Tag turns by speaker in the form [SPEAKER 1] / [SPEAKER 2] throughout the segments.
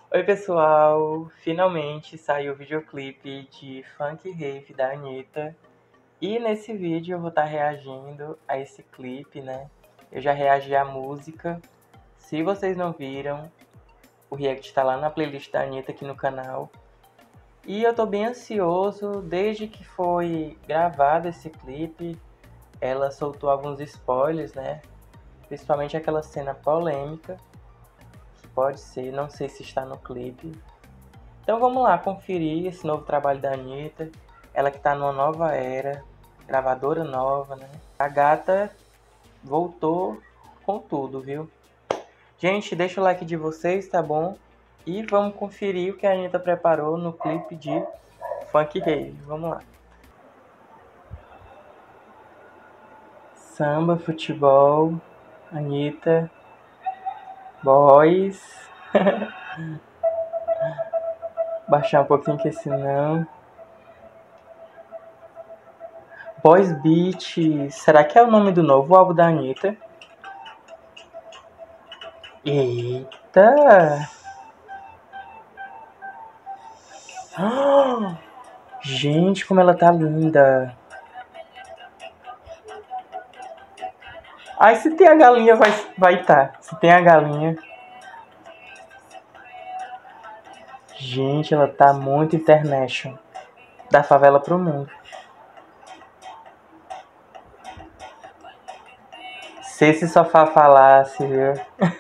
[SPEAKER 1] Oi pessoal, finalmente saiu o videoclipe de Funk Rave da Anitta. E nesse vídeo eu vou estar reagindo a esse clipe, né? Eu já reagi à música. Se vocês não viram, o react tá lá na playlist da Anitta aqui no canal. E eu tô bem ansioso, desde que foi gravado esse clipe, ela soltou alguns spoilers, né? Principalmente aquela cena polêmica, que pode ser, não sei se está no clipe. Então vamos lá conferir esse novo trabalho da Anitta. Ela que tá numa nova era, gravadora nova, né? A gata voltou com tudo, viu? Gente, deixa o like de vocês, tá bom? E vamos conferir o que a Anitta preparou no clipe de Funk Rave. Vamos lá. Samba, futebol, Anitta, boys. Baixar um pouquinho que senão... Boys Beat. Será que é o nome do novo álbum da Anitta? Eita! Gente, como ela tá linda. Ai, se tem a galinha, vai tá. Se tem a galinha. Gente, ela tá muito international. Da favela pro mundo. Se esse sofá falasse, viu?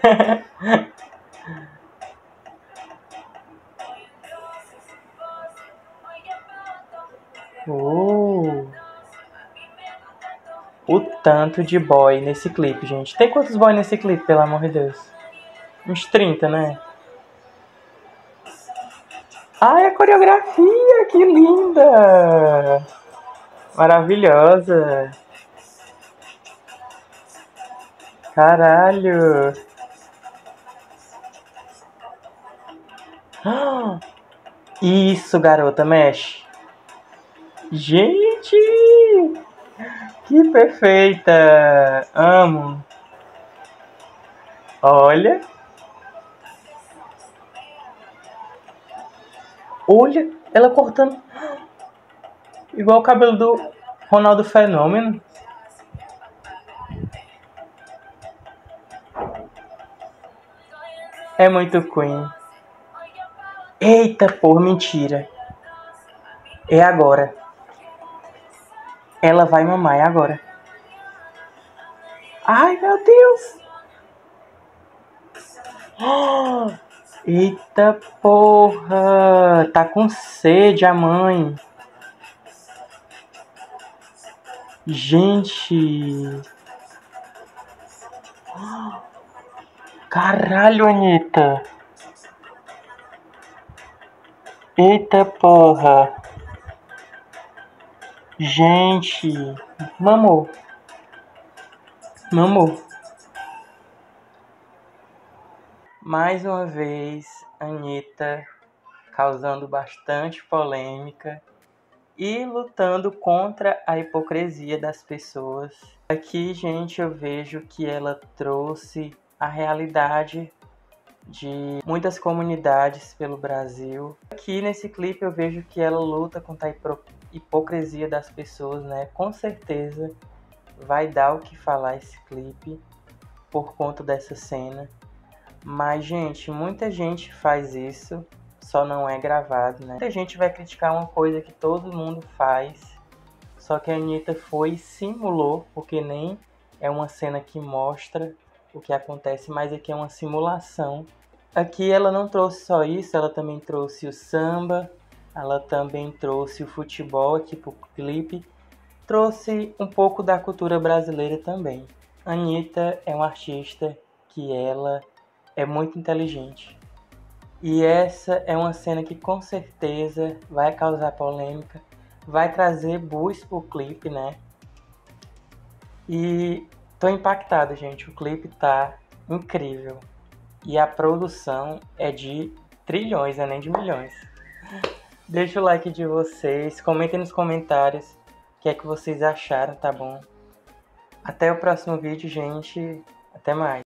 [SPEAKER 1] O tanto de boy nesse clipe, gente. Tem quantos boy nesse clipe, pelo amor de Deus? Uns 30, né? Ai, a coreografia, que linda! Maravilhosa! Caralho! Isso, garota, mexe! Gente! Que perfeita! Amo! Olha! Olha! Ela cortando igual o cabelo do Ronaldo Fenômeno. É muito Queen. Eita porra, mentira. É agora. Ela vai mamar, é agora. Ai, meu Deus. Oh, eita porra. Tá com sede a mãe. Gente. Caralho, Anitta. Eita porra. Gente. Mamou. Mamou. Mais uma vez, Anitta causando bastante polêmica e lutando contra a hipocrisia das pessoas. Aqui, gente, eu vejo que ela trouxe a realidade de muitas comunidades pelo Brasil. Aqui nesse clipe eu vejo que ela luta contra a hipocrisia das pessoas, né? Com certeza vai dar o que falar esse clipe por conta dessa cena. Mas, gente, muita gente faz isso, só não é gravado, né? Muita gente vai criticar uma coisa que todo mundo faz, só que a Anitta foi e simulou, porque nem é uma cena que mostra o que acontece, mas aqui é uma simulação. Aqui ela não trouxe só isso, ela também trouxe o samba, ela também trouxe o futebol aqui pro clipe, trouxe um pouco da cultura brasileira também. A Anitta é uma artista que ela é muito inteligente. E essa é uma cena que com certeza vai causar polêmica, vai trazer buzz pro clipe, né? E tô impactado, gente. O clipe tá incrível. E a produção é de trilhões, né? Nem de milhões. Deixa o like de vocês, comentem nos comentários o que é que vocês acharam, tá bom? Até o próximo vídeo, gente. Até mais.